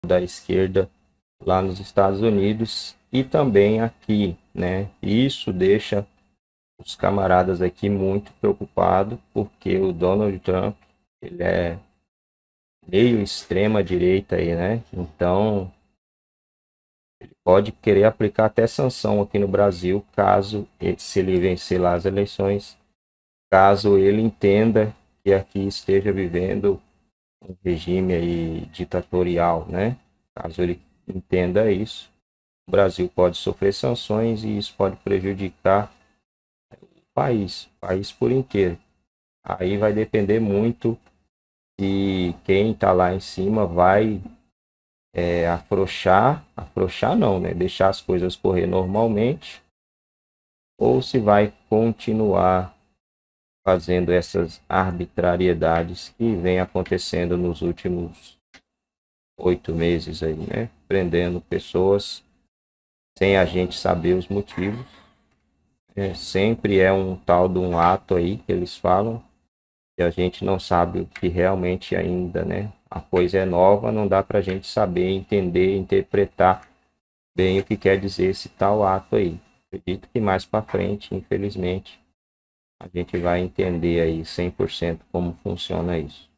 da esquerda lá nos Estados Unidos e também aqui, né? Isso deixa os camaradas aqui muito preocupados, porque o Donald Trump, ele é meio extrema direita aí, né? Então, ele pode querer aplicar até sanção aqui no Brasil, caso se ele vencer lá as eleições, caso ele entenda que aqui esteja vivendo um regime aí ditatorial, né? Caso ele entenda isso, o Brasil pode sofrer sanções e isso pode prejudicar o país por inteiro. Aí vai depender muito de quem está lá em cima vai afrouxar não, né? Deixar as coisas correr normalmente, ou se vai continuar fazendo essas arbitrariedades que vem acontecendo nos últimos 8 meses aí, né? Prendendo pessoas sem a gente saber os motivos. Sempre é um tal de um ato aí que eles falam, e a gente não sabe o que realmente ainda, né? A coisa é nova, não dá para a gente saber, entender, interpretar bem o que quer dizer esse tal ato aí. Acredito que mais para frente, infelizmente, a gente vai entender aí 100% como funciona isso.